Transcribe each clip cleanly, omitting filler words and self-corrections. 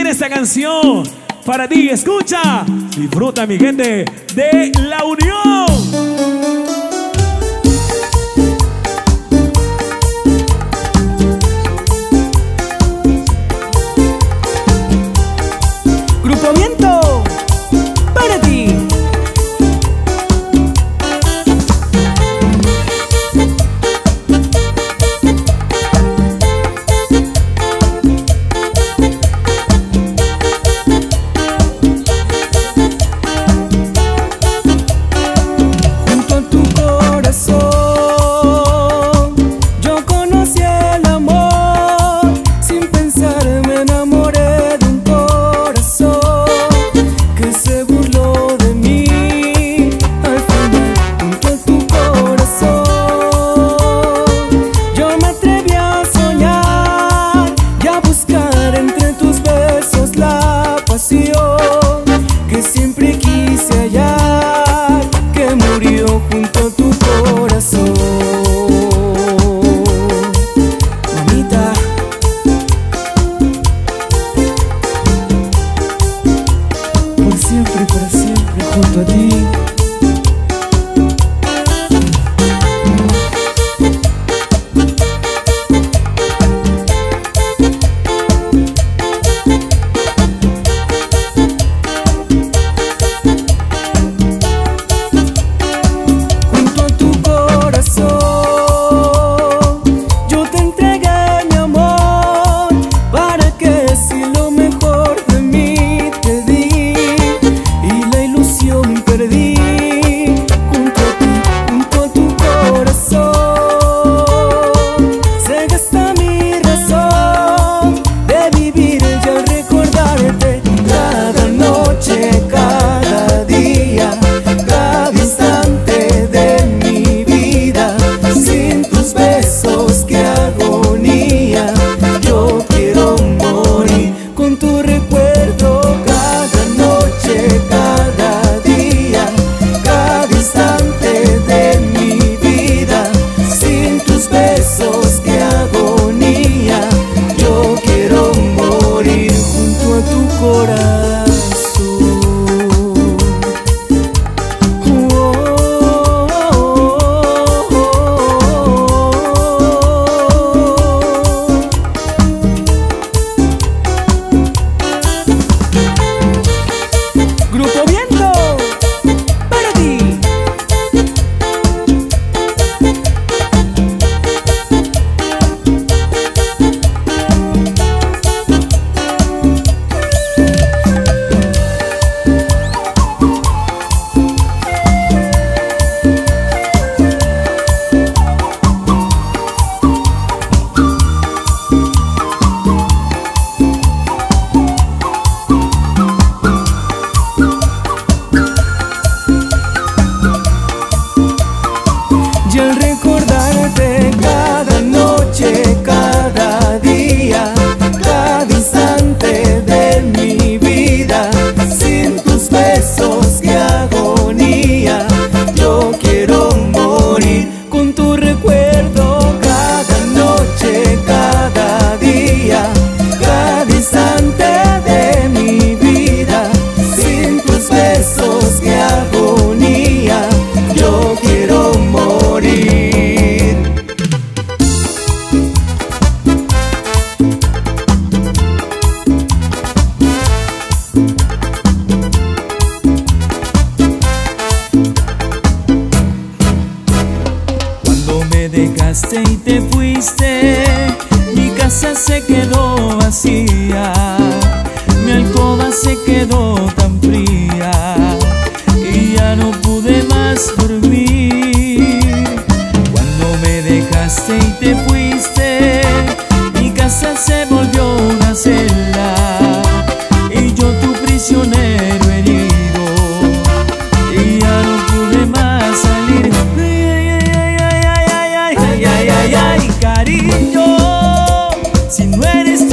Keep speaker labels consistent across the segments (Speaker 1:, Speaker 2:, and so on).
Speaker 1: viene esta canción para ti, escucha, disfruta mi gente de La Unión.
Speaker 2: Grupo Viento, para ti. Junto a tu corazón yo conocí el amor, sin pensar me enamoré de un corazón que se burló de mí. Al final, junto a tu corazón yo me atreví a soñar y a buscar entre tus besos la pasión que siempre quise hallar, que murió junto a tu corazón. Mamita, por siempre, para siempre, junto a ti. Junto a tu corazón yo te entregué mi amor, para que si lo mejor de mí te di y la ilusión perdí. Junto a ti, junto a tu corazón se gasta mi razón de vivir y al recordarte cada noche, cada día, cada instante de mi vida. Sin tus besos, qué agonía, yo quiero morir con tu recuerdo cada noche, cada día, cada instante de mi vida. Sin tus besos, qué agonía, yo quiero morir junto a tu corazón. Grupo Viento, para ti. Y al recordarte cada noche, cada día, cada instante de mi vida. Sin tus besos, qué agonía, yo quiero morir con tu recuerdo cada noche, cada día, cada instante de mi vida. Sin tus besos, qué agonía, yo quiero morir.
Speaker 1: Cuando me dejaste y te fuiste, mi casa se quedó vacía, mi alcoba se quedó tan fría y ya no pude más dormir. Cuando me dejaste y te fuiste, mi casa se volvió una celda y yo tu prisionero herido, y ya no pude más salir. Ay, ay, ay, ay, ay, ay, ay, ay, cariño, si no eres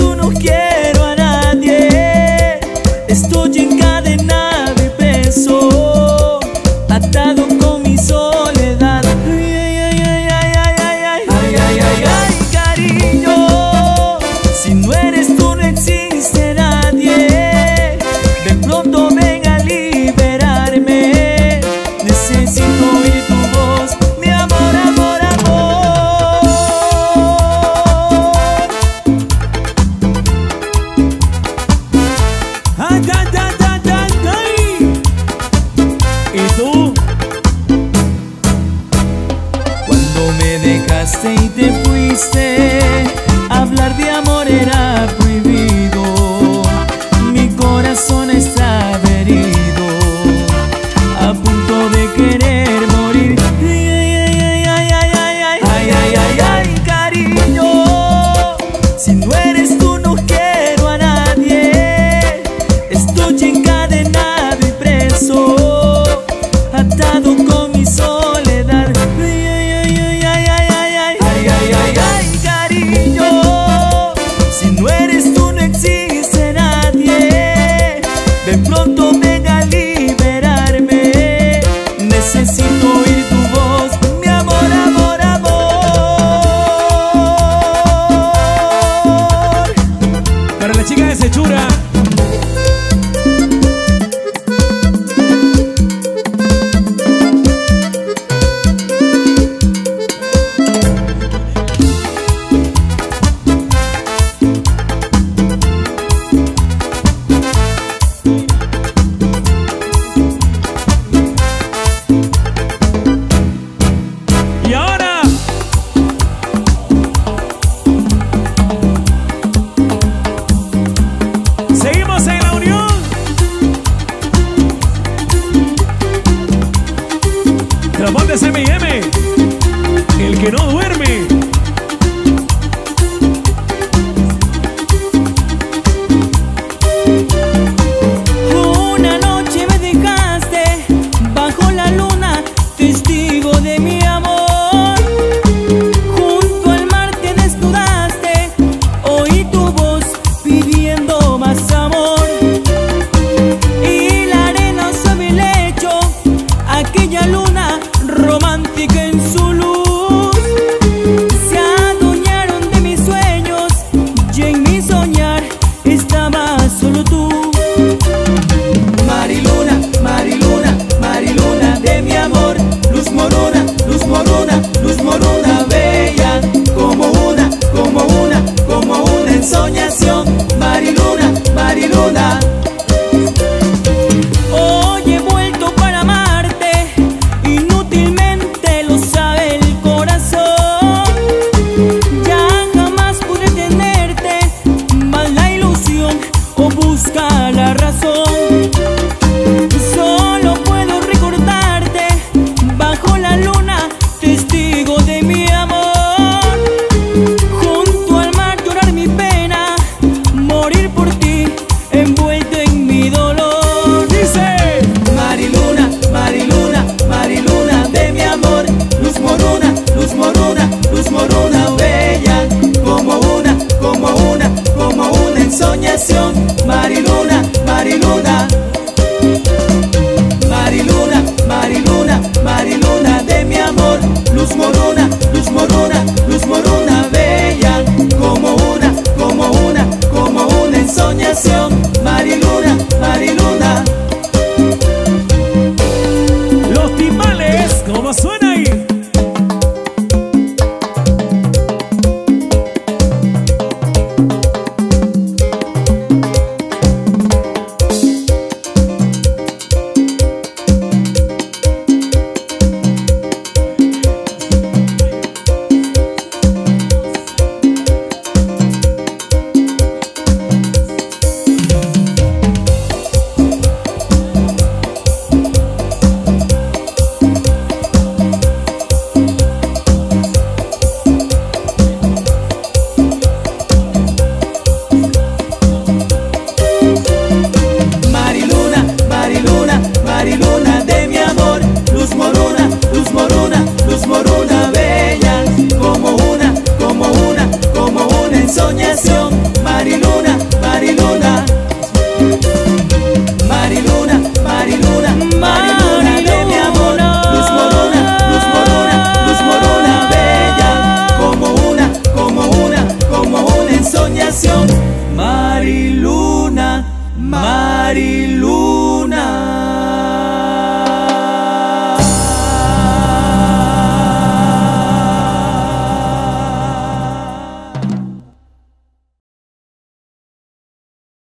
Speaker 1: chica de Sechura.
Speaker 3: Seguimos en la unión. Trapón de CMM, el que no duerme.
Speaker 2: Una noche me dejaste bajo la luna, testigo de mi amor. Junto al mar te desnudaste, oí tu voz pidiendo más amor. Y la arena sobre el lecho, aquella luna romántica en su luz, se adueñaron de mis sueños y en mi soñar estabas solo tú.
Speaker 1: Mariluna, Mariluna, Mariluna de mi amor, luz morona, luz morona, luz morona bella, como una ensoñación. Mariluna, Mariluna.
Speaker 2: Hoy he vuelto para amarte, inútilmente lo sabe el corazón. Ya jamás pude tenerte, más la ilusión o busca la razón. Solo puedo recordarte bajo la luna, testigo de mi amor. Junto al mar llorar mi pena, morir por ti, envuelto en mi dolor.
Speaker 3: Dice
Speaker 1: Mariluna, Mariluna, Mariluna de mi amor, luz morona, luz morona, luz morona bella, como una ensoñación. Mariluna, Mariluna. Mariluna, Mariluna, Mariluna de mi amor, luz morona, luz morona, luz morona bella, como una ensoñación. Mariluna, Mariluna.
Speaker 3: los timbales, ¿cómo suena ahí?
Speaker 1: Mariluna, Mariluna, Mariluna de mi amor, luz morona, luz morona, luz morona bella, como una ensoñación. Mariluna, Mariluna. Mariluna, Mariluna, Mariluna de mi amor, luz morona, luz morona, luz morona bella, como una ensoñación. Mariluna, Mariluna.